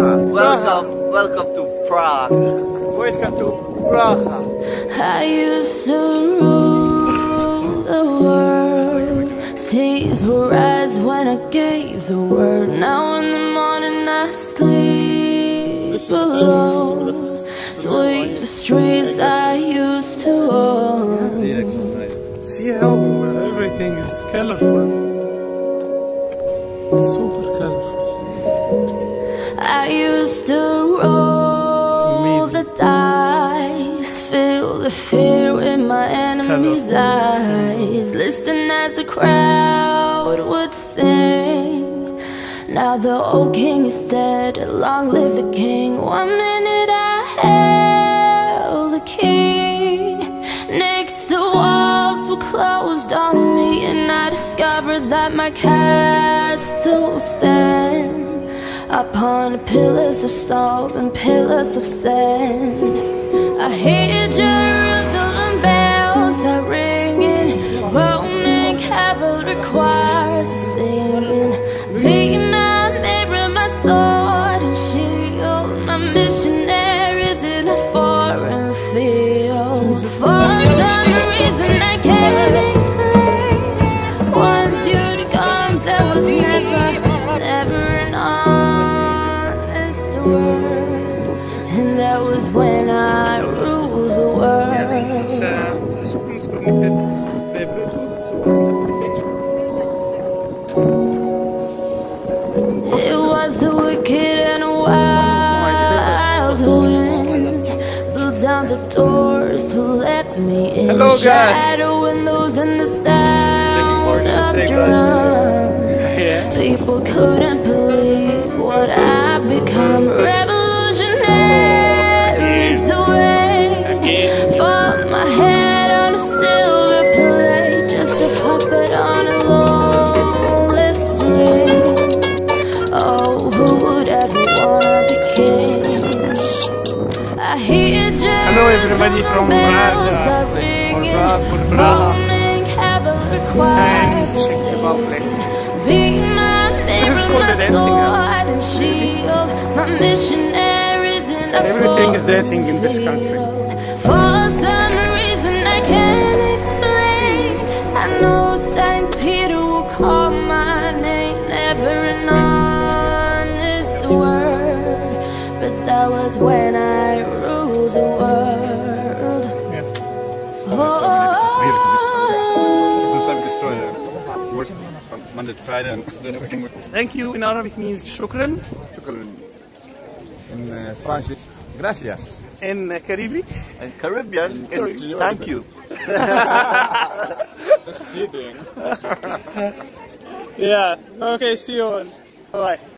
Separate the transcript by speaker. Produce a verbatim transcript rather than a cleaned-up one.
Speaker 1: Prague.
Speaker 2: Welcome, welcome to Prague.
Speaker 1: Welcome to Prague.
Speaker 3: I used to rule the world. Seas will rise when I gave the word. Now in the morning I sleep alone. Sweep the streets I used to own.
Speaker 1: See how everything is colorful. Super colorful.
Speaker 3: I used to roll the dice, feel the fear in my enemy's eyes, listen as the crowd would sing. Now the old king is dead, long live the king. One minute I held the key, next the walls were closed on me, and I discovered that my castle stands upon pillars of salt and pillars of sand. I hear Jerusalem bells are ringing, Roman cavalry choirs are singing. Be my mirror, my sword and shield, my missionaries in a foreign field. For some reason I can't explain, once you'd gone there was never, never an honest word, and that was when I ruled the world. It was the wicked and wild wind blew down the doors to let me in.
Speaker 1: Hello,
Speaker 3: shadow windows and the sound of drums.
Speaker 1: Yeah.
Speaker 3: People couldn't believe what I'd become. Revolutionaries away, for my head on a silver plate, just a puppet on a lonely string. Oh, who would ever wanna be king? I hear
Speaker 1: Hello everybody from Prague,
Speaker 3: are ringing,
Speaker 1: Prague, for Prague.
Speaker 3: Roman cavalry choirs are singing. Be my mirror, my sword and shield, my missionaries in a
Speaker 1: Everything is dancing in this country.
Speaker 3: For some reason I can't explain, I know Saint Peter will call my name. Never an honest word, but that was when I ruled the world.
Speaker 1: Yeah.
Speaker 3: Oh,
Speaker 4: Monday to Friday and then everything.
Speaker 1: Thank you in Arabic means shukran.
Speaker 4: Shukran. In uh, Spanish, it's gracias.
Speaker 1: In uh, Caribbean,
Speaker 2: And Caribbean, it's thank you.
Speaker 1: yeah. Okay, see you all. Bye.